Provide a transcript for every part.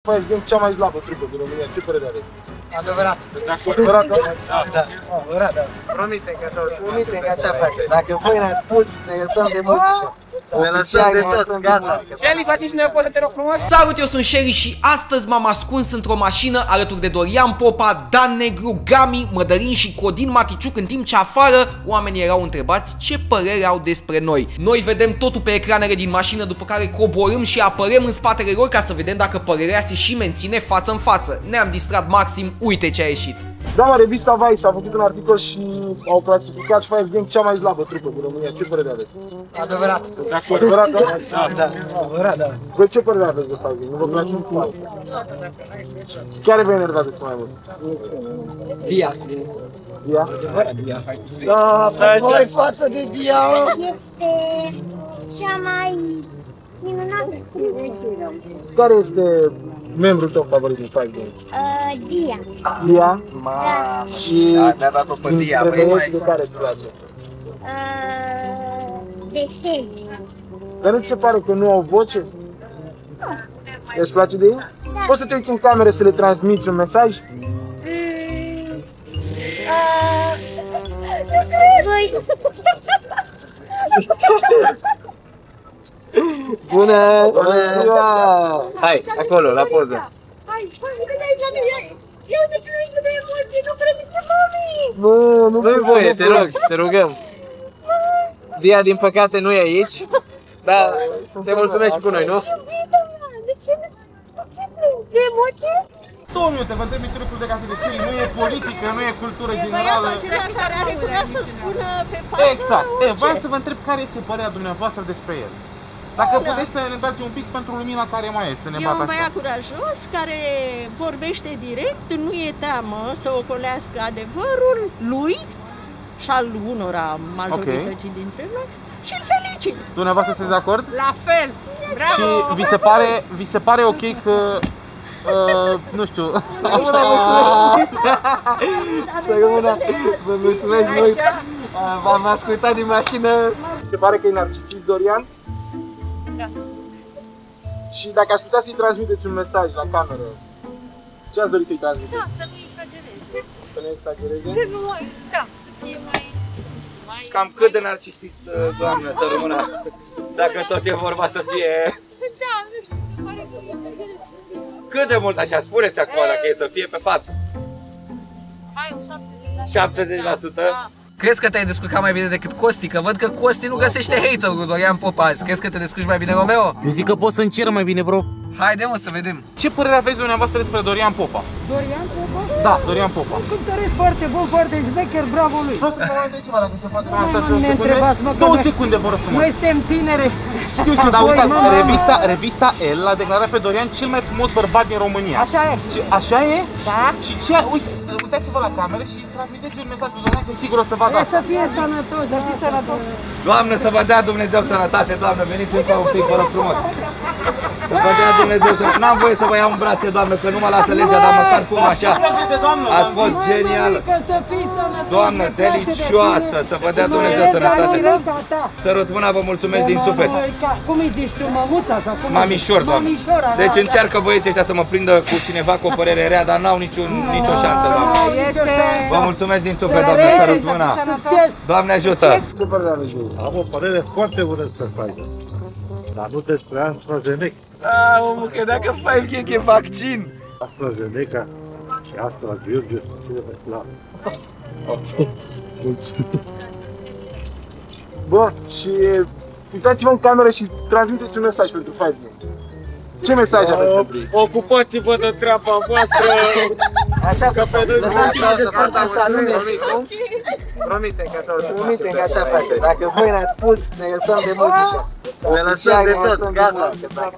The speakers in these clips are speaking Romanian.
Five Gang cea mai slabă trupă din România. Ce părere aveți? Adevărat. Adevărat, da? Da, adevărat, da. Promite că așa face. Dacă voi ne-ați spus, ne lăsăm de muzică. Ne lăsăm de tot, gata. Shelly, faci și noi o poză, te rog frumos? Salut, eu sunt Shelly și astăzi m-am ascuns într-o mașină alături de Dorian Popa, Dan Negru, Gami, Mădălin și Codin Maticiuc, în timp ce afară oamenii erau întrebați ce părere au despre noi. Noi vedem totul pe ecranele din mașină, după care coborâm și apărăm în spatele lor ca să vedem dacă părerea se și menține față în față. Ne-am distrat maxim, uite ce a ieșit. Da, mă, revista Vice a făcut un articol și au clasificat Five Gang cea mai slabă trupă din România. Ce părere aveți? Adevărat. Adevărat, da? Da, adevărat, da. Voi ce părere aveți de Five Gang? Nu vă place niciun? Care vă enervează cel mai mult? Dia. Dia? Dia. Da, voi față de Dia! Este cea mai minunată. Care este membrul tău favorit din Five Gang? Dia. Dia? Da. Și mi-a dat-o pe Dia, băi, mai... de care îți place? De Shelly. Dar nu ți se pare că nu au voce? Îți place de ei? Da. Poți să te uiți în cameră să le transmiți un mesaj? Voi. Bună! Bună ziua! Hai, acolo, la poză. Hai, eu de ce nu de emoții, nu predice mami! Nu-i voie, te rog, te rugăm. Dia, din păcate, nu e aici, dar te mulțumești cu noi, nu? De ce de emoții? 2 minute, vă întreb niște lucruri de cafe de Shelly, nu e politică, nu e cultură generală. Băiatul acela care are curaj să spună pe față. Exact, orice. vreau să vă întreb care este părerea dumneavoastră despre el. Dacă puteți să ne dați un pic pentru lumina care mai e, să ne E bată un așa. băiat curajos care vorbește direct, nu e teamă să ocolească adevărul lui și al unora majorității dintre noi și îl felicit. Dumneavoastră sunteți de acord? La fel. Bravo! Și vi se pare ok că nu știu. Să rămână, vă mulțumesc mult. V-am ascultat din mașină. Mi se pare că e narcisist Dorian? Da. Și dacă ați putea să-i transmiteți un mesaj la cameră, ce ați dori să-i transmiteți? Da, să nu exagereze. Să nu exagereze? Să nu, da, să fie mai... Cam cât de narcisist, doamnă, să rămână. Dacă tot e vorba să fie... Nu știu, se pare că exagereze. Cât de mult așa? Spuneți acolo dacă e să fie pe față. Hai, un 70%. 70%? Da. Crezi că te-ai descurcat mai bine decât Costi? Că văd că Costi nu găsește hater-ul Dorian Popa azi. Crezi că te descurci mai bine, Romeo? Eu zic că pot să încerc mai bine, bro. Haide, mă, să vedem. Ce părere aveți dumneavoastră despre Dorian Popa? Dorian Popa? Da, Dorian Popa. Un cântăresc foarte bun, foarte șmecher, bravo lui. Vreau să vă mai întreb ceva, dacă se poate. Ne întrebați, mă, 2 secunde, vă rog frumos. Noi suntem tinere. Știu, dar uitați, revista El l-a declarat pe Dorian cel mai frumos bărbat din România. Așa e. Și așa e? Da. Și ce, uitați-vă la cameră și transmiteți un mesaj lui Dorian că sigur o să vadă Să asta. fie sănătos, să fie sănătos. Doamnă, să vă dea Dumnezeu sănătate, doamnă, veniți încă un pic, vă rog frumos. Să vă dea Dumnezeu sănătate. N-am voie să vă iau în brațe, doamnă, că nu mă lasă legea, dar măcar cum așa. Ați fost genial. Doamnă, delicioasă, să vă dea Dumnezeu sănătate. Sărut mâna, vă mulțumesc din suflet. Cum îi zici tu, mămuța sau cum? Mamișor, doamnă. Deci încearcă băieții ăștia să mă prindă cu cineva cu o părere rea, dar n-au nicio șansă, doamnă. Vă mulțumesc din suflet, doamne, sărut mâna. Doamne ajută! Ce părere aveți de ei? Am o părere foarte bună să facă, dar nu despre AstraZeneca. Omul, credeam că Five Gang e vaccin. AstraZeneca și AstraVirus să fie pe clar. Bun, și uitați-vă în cameră și transmiteți un mesaj pentru Five Gang. Ce mesaj aveți pentru ei? Ocupați-vă de treaba voastră! Așa că pe noi Așa nu mergi, cum? promite că Promite că așa face. Dacă voi ne-ați spus, ne lăsăm de muzică. Ne lăsăm de tot, gata.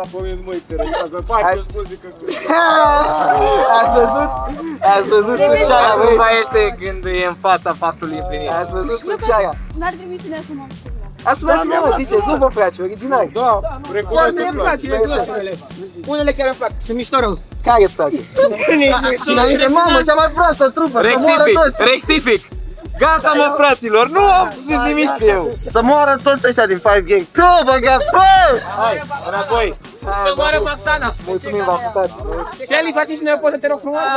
Ați văzut suceaga, nu mai este când e în fața faptului împlinit. Ați văzut suceaga. N-ar trebui să ne asumăm. Asumați-vă, mă, ziceți, nu vă place, original. Da, Doamne, îmi place, unele chiar îmi plac, sunt mișto rău. Care stă? Și înainte, mamă, cea mai proastă trupă, să moară toți. Rectific! Gata, mă, fraților, nu am zis nimic eu. Să moară toți ăștia din Five Gang. Tu, băgați, bă! Hai, înapoi! Te moară Roxana! Mulțumim, v-am putat! Shelly, faci și noi o poză, te rog frumos!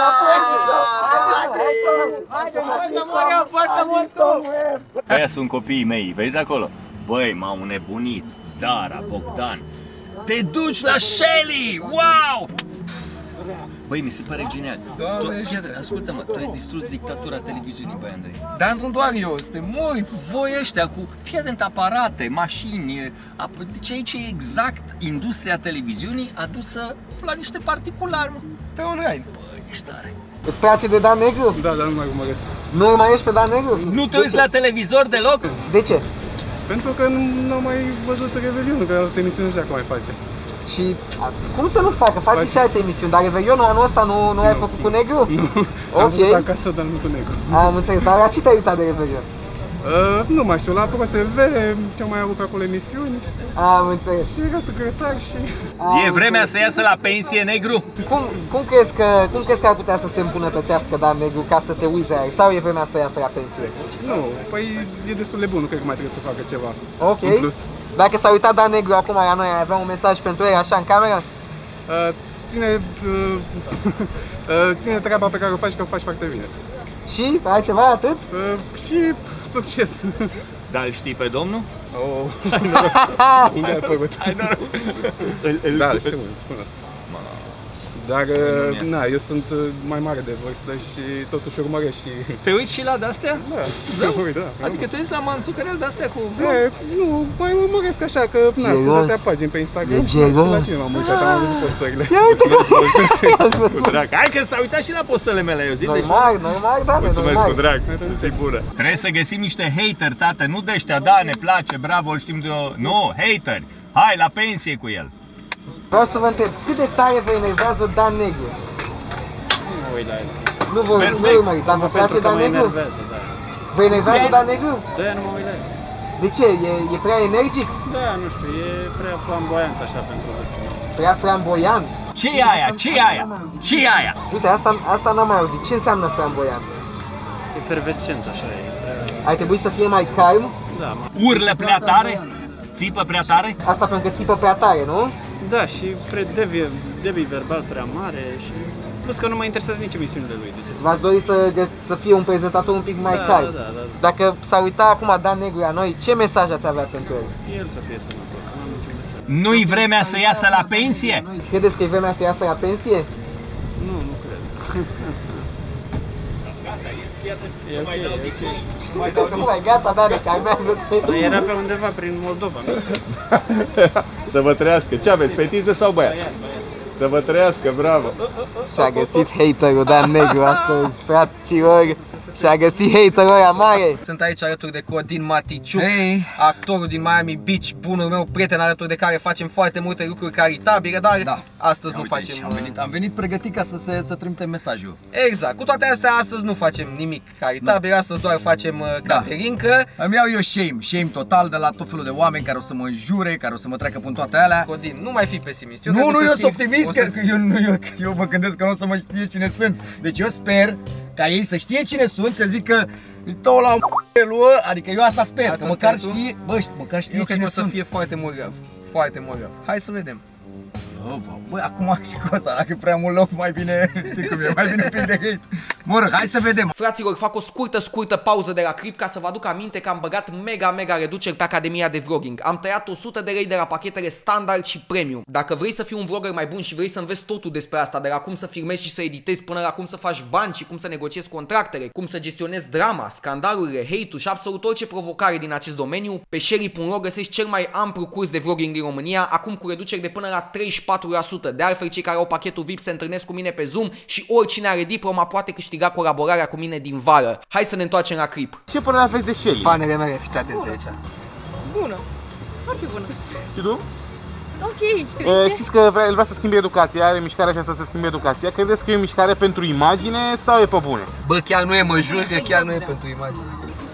Aia sunt copiii mei, vezi acolo? Băi, m-au nebunit. Dara, Bogdan. Te duci la Shelly! Wow! Băi, mi se pare genial. Ascultă-mă, tu ai distrus dictatura televiziunii, băi, Andrei. Dar nu doar eu, suntem mulți. Voi ăștia cu, fii atent, aparate, mașini, deci aici e exact industria televiziunii adusă la niște particulari, mă. Pe online. Băi, ești tare. Îți place de Dan Negru? Da, dar nu mai urmăresc. Nu urmărești pe Dan Negru? Nu te uiți la televizor deloc? De ce? Pentru că nu am mai văzut Revelionul, că alte emisiuni nu știu cum mai face. Și cum să nu facă? Face și alte emisiuni, dar Revelionul anul ăsta nu ai făcut cu Negru? Nu, ok. am făcut acasă, dar nu cu Negru. Am înțeles, dar la ce te-ai uitat de Revelion? Nu mai știu, la Pro TV, ce mai avut acolo emisiuni. Am înțeles. Și era secretar și... E vremea să iasă la pensie, Negru? Cum crezi că ar putea să se îmbunătățească Dan Negru ca să te uiți la el? Sau e vremea să iasă la pensie? Nu, păi e destul de bun, nu cred că mai trebuie să facă ceva. Ok. În plus. Dacă s-a uitat Dan Negru acum la noi, ai avea un mesaj pentru el așa în cameră? Ține treaba pe care o faci, că o faci foarte bine. Și? Ai ceva atât? Și succes! Dar îl știi pe domnul? Oh, unde ai făcut? Ai noroc! Da, știu, spun asta. Dar, na, eu sunt mai mare de vârstă și totuși urmăresc și... Te uiți și la de-astea? Da, da. Adică te uiți la manțucărel de-astea cu... Nu, mai urmăresc așa, că na, sunt atâtea pagini pe Instagram. E gelos. La cine m-am uitat, am văzut postările. Ia uite! Cu drag. Hai că s-a uitat și la postele mele, eu zic. Normal, da, mulțumesc, cu drag. Zi bună. Trebuie să găsim niște hateri, tată, nu de ăștia, da, ne place, bravo, îl știm de o... Nu, hateri. Hai, la pensie cu el. Vreau să vă întreb, cât de tare vă enervează Dan Negru? Nu mă uit la el. Nu vă urmăriți, dar vă place Dan Negru? Vă enervează Dan Negru? Da, nu mă uit la el. De ce? E prea energic? Da, nu știu, e prea flamboyant așa pentru vârstă. Prea flamboyant? Ce-i aia? Ce-i aia? Ce-i aia? Uite, asta n-am mai auzit. Ce înseamnă flamboyant? Efervescent așa e. Ar trebui să fie mai calm? Da, urlă prea tare? Țipă prea tare? Asta pentru că țipă prea tare, nu? Da, și debii verbal prea mare și... Plus că nu mă interesează nici emisiunile lui. V-ați dori să fie un prezentator un pic mai calm. Da. Dacă s-ar uita acum Dan Negru la noi, ce mesaj ați avea pentru el? El să fie sănătos, nu am niciun mesaj. Nu-i vremea să iasă la pensie? Credeți că e vremea să iasă la pensie? Nu cred. E ok. Gata, Dane, calmează-te. Era pe undeva prin Moldova. Să vă trăiască. Ce aveți, fetiță sau băiat? Să vă trăiască, bravo! Și-a găsit haterul Dan Negru astăzi, fraților. Și-a găsit haterul ăla mare. Sunt aici alături de Codin Maticiuc, actorul din Miami Beach, bunul meu prieten, alături de care facem foarte multe lucruri caritabile, dar astăzi nu facem... Am venit pregătit ca să trimitem mesajul. Exact, cu toate astea astăzi nu facem nimic caritabil, astăzi doar facem caterincă. Îmi iau eu shame total de la tot felul de oameni care o să mă jure, care o să mă treacă până toate alea. Codin, nu mai fi pesimist. Nu, eu sunt optimist, că eu mă gândesc că nu o să mă știe cine sunt. Deci eu sper ca ei să știe cine sunt, să zic că tău la adică eu asta sper, că măcar știe, măcar știe cine sunt. Să fie foarte mult rău, foarte mult rău. Hai să vedem. Băi, acum și cu asta, dacă e prea mult loc, mai bine, știi cum e, mai bine un pic de hate. Mă rog, hai să vedem. Fraților, fac o scurtă pauză de la clip ca să vă aduc aminte că am băgat mega reduceri pe Academia de Vlogging. Am tăiat 100 de lei de la pachetele standard și premium. Dacă vrei să fii un vlogger mai bun și vrei să înveți totul despre asta, de la cum să filmezi și să editezi până la cum să faci bani și cum să negociezi contractele, cum să gestionezi drama, scandalurile, hate-ul și absolut orice provocare din acest domeniu, pe Shelly.ro găsești cel mai amplu curs de vlogging din România, acum cu reduceri de până la 34%. De altfel, cei care au pachetul VIP se întâlnesc cu mine pe Zoom și oricine are diploma poate câștiga colaborarea cu mine din vară. Hai să ne întoarcem la clip. Ce părere aveți de Shelly? Fanele mele, fiți atenți aici. Bună. Foarte bună. Și tu? Ok. Știți că vrea să schimbe educația, are mișcarea aceasta să schimbe educația. Credeți că e o mișcare pentru imagine sau e pe bune? Bă, chiar nu e, mă jur că chiar nu e pentru imagine.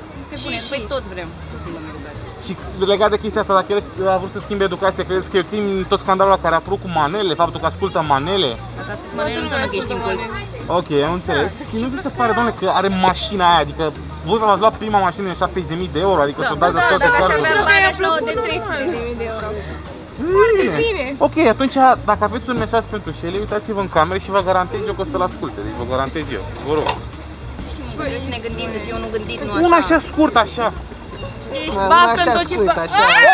Și păi toți vrem să schimbăm educația. Și legat de chestia asta, dacă el a vrut să schimbe educația, credeți că e ok tot scandalul care a apărut cu manele, faptul că ascultă manele? Dacă ascultă manele nu înseamnă că ești în cult. Ok, am înțeles. Și nu vi se pare, doamne, că are mașina aia, adică voi v-ați luat prima mașină de 70.000 de euro, adică să o dați de toate Da, cardul. și avea bani de 300.000 de euro. Bine. Ok, atunci dacă aveți un mesaj pentru Shelly, uitați-vă în camere și vă garantez eu că o să-l asculte. Deci vă garantez eu. Vă rog. Trebuie să ne gândim, deci eu nu gândit, nu așa. Un așa scurt, așa. Ești baftă în tot ce faci.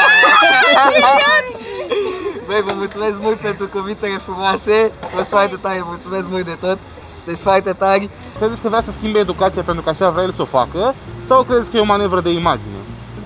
Băi, vă mulțumesc mult pentru cuvintele frumoase. Vă foarte tare, mulțumesc mult de tot. Sunteți foarte tari. Credeți că vrea să schimbe educația pentru că așa vrea el să o facă? Sau credeți că e o manevră de imagine?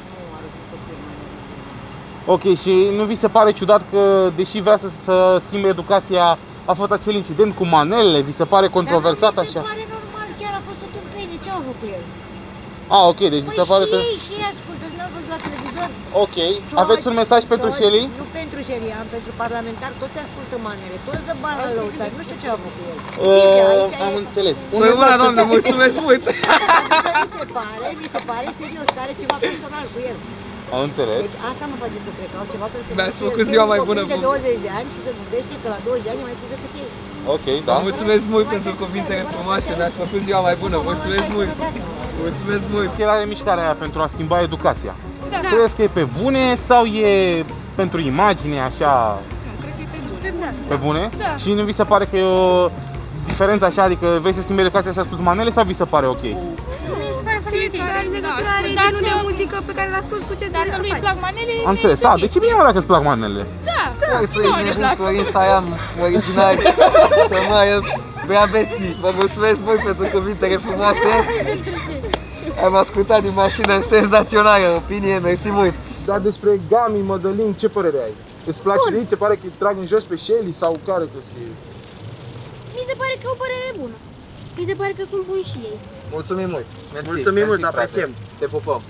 Ok, și nu vi se pare ciudat că, deși vrea să schimbe educația, a fost acel incident cu manelele? Vi se pare controversat așa? Mi se pare normal, chiar a fost tot în pâine, ce au făcut el? Ah, ok, deci vi se pare că... și ei ascultă, n-au văzut la televizor. Ok, aveți un mesaj pentru Shelly? Nu pentru Shelly, am pentru parlamentari, toți ascultă manele, toți dă bani la lăutari, nu știu ce au făcut el. Am înțeles. Săruna, doamne, mulțumesc mult! Mi se pare serios, că are ceva personal cu el. Am înțeles. Deci asta mă face să cred că au ceva personal. Mi-ați făcut ziua mai bună. De 20 de ani și se gândește că la 20 de ani e mai sus decât ei. Ok, da. Vă mulțumesc mult pentru cuvintele frumoase, mi-ați făcut ziua mai bună. Mulțumesc mult! Mulțumesc mult! El are mișcarea aia pentru a schimba educația. Da. Credeți că e pe bune sau e pentru imagine, așa? Cred că e pe bune. Pe bune? Da. Și nu vi se pare că e o diferență așa, adică vrei să schimbi educația și asculti manele sau vi se pare ok? Fiecare legătură are genul de muzică pe care l-ascult cu ce dorește să faci. Plac manele. Am înțeles. A, deci e bine dacă îți plac manele. Da, Florin nebun, Florin Saiam, original, să mai beabeții. Vă mulțumesc mult pentru cuvintele frumoase. Am ascultat din mașină, senzațională opinie, mersi mult. Dar despre Gami, Mădălin, ce părere ai? Îți place de ei? Se pare că îi trag în jos pe Shelly sau care crezi că e? Mi se pare că e o părere bună. Mi se pare că sunt buni și ei. Mulțumim mult. Mersi, Mulțumim mult, frate. apreciem. Te pupăm.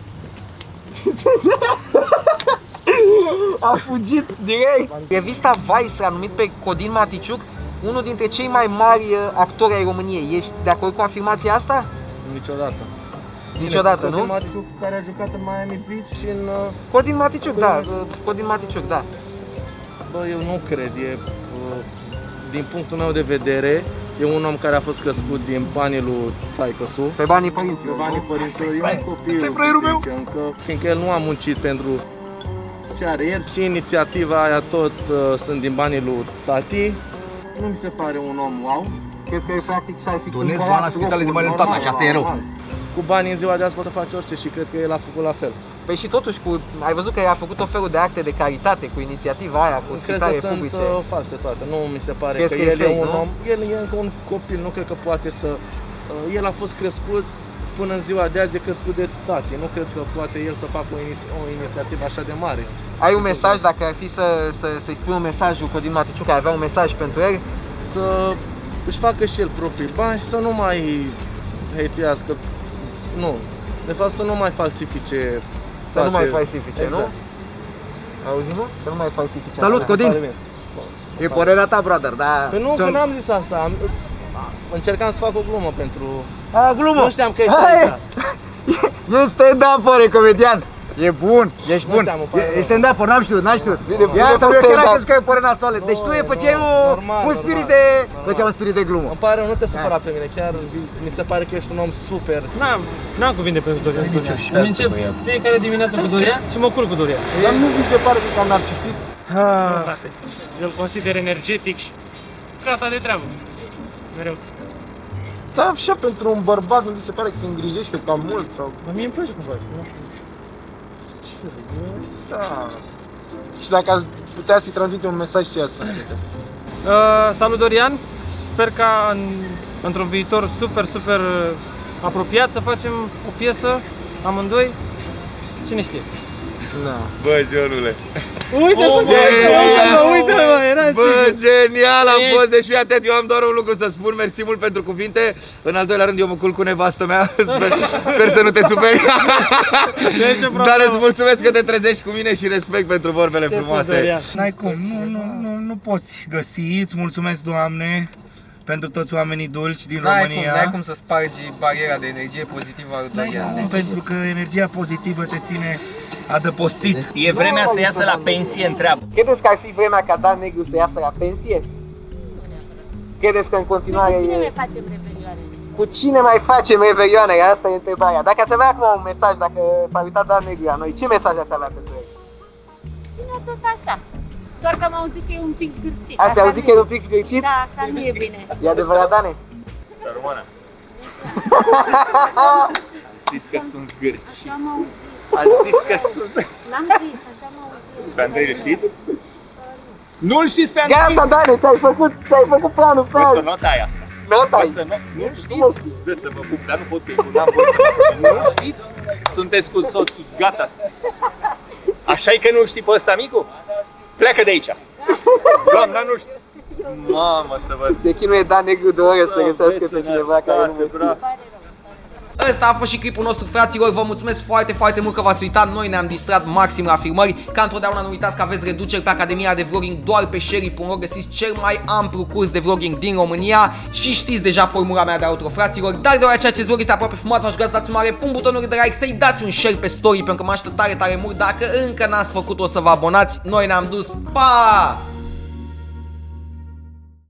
A fugit direct. Revista Vice l-a numit pe Codin Maticiuc unul dintre cei mai mari actori ai României. Ești de acord cu afirmația asta? Niciodată. Niciodată, nu? Codin Maticiuc, care a jucat în Miami Beach și în... Codin Maticiuc, da. Codin Maticiuc, da. Bă, eu nu cred. E, din punctul meu de vedere, e un om care a fost crescut din banii lui taică-su. Pe banii părinților. Pe banii părinților. E un copil. Fiindcă el nu a muncit pentru ce are el și inițiativa aia tot sunt din banii lui tati. Nu mi se pare un om wow. Crezi că e practic și ai fi Donezi bani la spitale de bani tata și asta e rău. Cu banii în ziua de azi poți să faci orice și cred că el a făcut la fel. Păi și totuși, ai văzut că a făcut o felul de acte de caritate cu inițiativa aia, cu spitale publice. Cred că sunt false toate, nu mi se pare Crezi că el e un om, el e încă un copil, nu cred că poate să... El a fost crescut până în ziua de azi, e crescut de tati, nu cred că poate el să facă o inițiativă așa de mare. Ai un mesaj, dacă ar fi să-i spui un mesaj lui Codin Maticiuc, că avea un mesaj pentru el? Să își facă și el proprii bani și să nu mai hate-ească, nu, de fapt să nu mai falsifice. Să nu mai falsifice, exact. nu? Auzi, mă? Să nu mai falsifice. Salut, Codin! E părerea ta, brother, dar... Păi nu, că n-am zis asta. Încercam să fac o glumă pentru... A, glumă! Nu știam că ești aici. E stand-up-ăre, comedian! E bun, ești bun. E stand-up-ăr, n-am știut, n-am știut. Iartă-mă că n-am crezut că e părere nasoale. Deci tu făceai un spirit de... Făceai un spirit de glumă. Îmi pare, nu te supăra pe mine, chiar mi se pare că ești un om super. N-am cuvinte pentru Dorian. Încep fiecare dimineață cu Dorian și mă culc cu Dorian. Dar nu vi se pare că e cam narcisist? Nu, frate. Eu îl consider energetic și gata de treabă. Mereu. Da, așa pentru un bărbat nu vi se pare că se îngrijește cam mult sau... Dar mie îmi place cum faci, nu? Ce să zic, da. Și dacă ați putea să-i transmite un mesaj și asta? Salut Dorian, sper ca într-un viitor super apropiat să facem o piesă amândoi, cine știe. Da. Bă, Johnule! Uite-mă, era bă, genial am fost, deci fii atent, eu am doar un lucru să spun, mersi mult pentru cuvinte. În al doilea rând, eu mă culc cu nevastă mea, sper să nu te superi. Dar îți mulțumesc că te trezești cu mine și respect pentru vorbele frumoase. N-ai cum, nu poți găsi, îți mulțumesc, Doamne, pentru toți oamenii dulci din România. N-ai cum să spargi bariera de energie pozitivă a lui Dorian. N-ai cum, pentru că energia pozitivă te ține adăpostit. E vremea să iasă la pensie, întreabă. Credeți că ar fi vremea ca Dan Negru să iasă la pensie? Credeți că în continuare... Cu cine mai facem revelioane? Cu cine mai facem revelioane? Asta e întrebarea. Dacă ați avea acum un mesaj, dacă s-a uitat Dan Negru la noi, ce mesaj ați avea pentru el? Ține tot așa. Doar că am auzit că e un pic zgârcit. Ați auzit că e un pic zgârcit? Da, asta nu e bine. E adevărat, Dane? Să rămână. Zis că sunt zgârci. Așa am auzit. Ați zis că sunt... N-am zis, așa am auzit. Pe Andrei îl știți? Nu-l știți pe Andrei? Gata, Dane, ți-ai făcut planul pe azi. O să notai asta. Notai? Nu știți? Dă să mă pup, dar nu pot, că n-am voie să mă pup. Nu știți? Sunteți cu soțul, gata. Așa-i că nu știi pe ăsta, micu? Pleacă de aici. Doamna, nu știu. Mamă, să văd. Se chinuie Dan Negru de oră să găsească pe cineva care nu știe. Ăsta a fost și clipul nostru, fraților. Vă mulțumesc foarte, foarte mult că v-ați uitat. Noi ne-am distrat maxim la filmări. Ca întotdeauna nu uitați că aveți reduceri pe Academia de Vlogging. Doar pe sherry.ro găsiți cel mai amplu curs de vlogging din România. Și știți deja formula mea de outro, fraților. Dar deoarece acest vlog este aproape fumat, v-aș ruga să dați un mare pun butonul de like, să-i dați un share pe story, pentru că mă ajută tare, tare mult. Dacă încă n-ați făcut-o, să vă abonați. Noi ne-am dus. Pa!